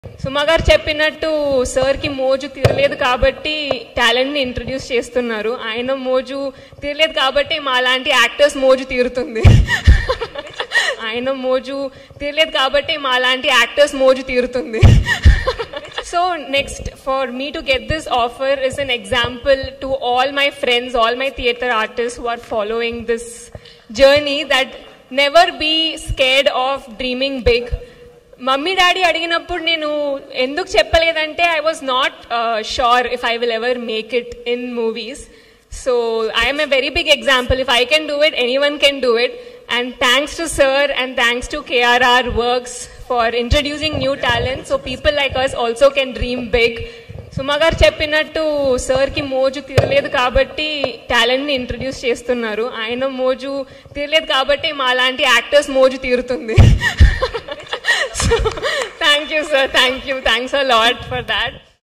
సుమా గారు చెప్పినట్టు సార్కి మోజు తీరలేదు కాబట్టి టాలెంట్ని ఇంట్రడ్యూస్ చేస్తున్నారు. ఆయన మోజు తీరలేదు కాబట్టి మా లాంటి యాక్టర్స్ మోజు తీరుతుంది. ఆయన మోజు తీరలేదు కాబట్టి మా లాంటి యాక్టర్స్ మోజు తీరుతుంది. So next, for me to get this offer is an example to all my friends, all my theatre artists who are following this journey, that never be scared of dreaming big. Mummy daddy అడిగినప్పుడు నేను ఎందుకు చెప్పలేదంటే I was not sure if I will ever make it in movies. So I am a very big example. If I can do it, anyone can do it. And thanks to sir and thanks to KRR Works for introducing new talent, so people like us also can dream big. సుమా గారు చెప్పినట్టు సార్కి మోజు తీరలేదు కాబట్టి టాలెంట్ని introduce చేస్తున్నారు. ఆయన మోజు తీరలేదు కాబట్టి మా లాంటి యాక్టర్స్ మోజు తీరుతుంది. So thank you sir, thank you, thanks a lot for that.